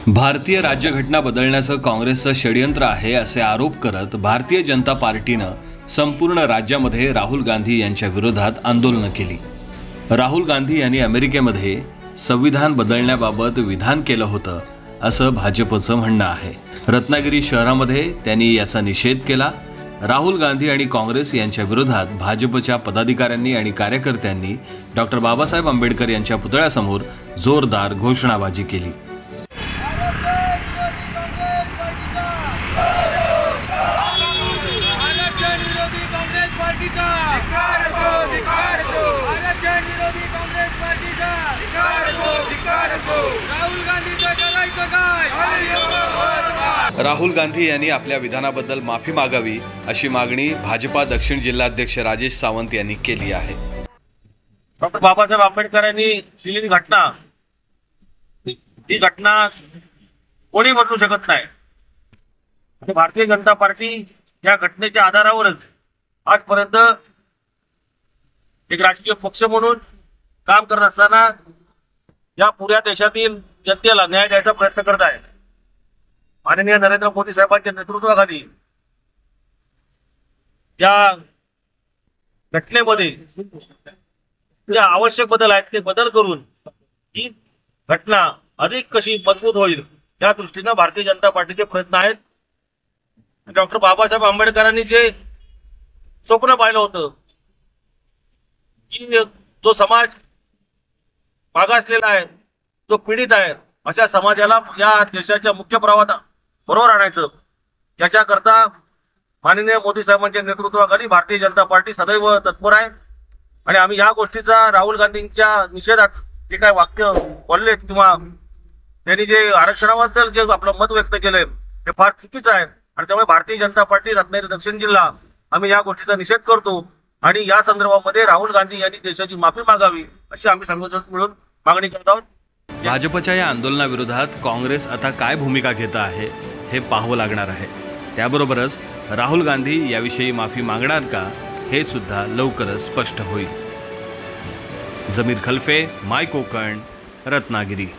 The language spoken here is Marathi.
भारतीय राज्यघटना बदलण्याचं काँग्रेसचं षडयंत्र आहे असे आरोप करत भारतीय जनता पार्टीनं संपूर्ण राज्यामध्ये राहुल गांधी यांच्या विरोधात आंदोलनं केली। राहुल गांधी यांनी अमेरिकेमध्ये संविधान बदलण्याबाबत विधान केलं होतं असं भाजपचं म्हणणं आहे। रत्नागिरी शहरामध्ये त्यांनी याचा निषेध केला। राहुल गांधी आणि काँग्रेस यांच्या विरोधात भाजपच्या पदाधिकाऱ्यांनी आणि कार्यकर्त्यांनी डॉक्टर बाबासाहेब आंबेडकर यांच्या पुतळ्यासमोर जोरदार घोषणाबाजी केली। राहुल गांधी यांनी आपल्या विधानाबद्दल माफी मागावी अशी मागणी भाजपा दक्षिण जिल्हाध्यक्ष राजेश सावंत यांनी केली आहे। डॉक्टर बाबासाहेब आंबेडकरांनी दिलेली घटना ही घटना कोणी बदलू शकत नाही आणि भारतीय जनता पार्टी या घटनेच्या आधारावरच आजपर्यंत एक राजकीय पक्ष म्हणून काम करत असताना या पुऱ्या देशातील जनतेला न्याय द्यायचा प्रयत्न करत आहे। माननीय नरेंद्र मोदी साहेबांच्या नेतृत्वाखाली या घटनेमध्ये जे आवश्यक बदल आहेत ते बदल करून ही घटना अधिक कशी मजबूत होईल या दृष्टीने भारतीय जनता पार्टीचे प्रयत्न आहेत। डॉक्टर बाबासाहेब आंबेडकरांनी जे स्वप्न पाहिलं होतं की जो समाज मागासलेला आहे, जो पीडित आहे, अशा समाजाला या देशाच्या मुख्य प्रवाहात बरोबर आणायचं, याच्याकरता माननीय मोदी साहेबांच्या नेतृत्वाखाली भारतीय जनता पार्टी सदैव तत्पर आहे। आणि आम्ही या गोष्टीचा राहुल गांधींच्या निषेधात जे काय वाक्य बोलले किंवा त्यांनी जे आरक्षणाबद्दल जे आपलं मत व्यक्त केलंय ते फार चुकीचं आहे आणि त्यामुळे भारतीय जनता पार्टी रत्नागिरी दक्षिण जिल्हा आम्ही या गोष्टीचा निषेध करतो आणि या संदर्भामध्ये राहुल गांधी यांनी देशाची माफी मागावी अशी आम्ही सर्वजण मिळून मागणी करत आहोत। भाजपच्या या आंदोलनाविरोधात काँग्रेस आता काय भूमिका घेत आहे हे पाहावं लागणार आहे। त्याबरोबरच राहुल गांधी याविषयी माफी मागणार का हे सुद्धा लवकरच स्पष्ट होईल। जमीर खलफे, माय कोकण, रत्नागिरी।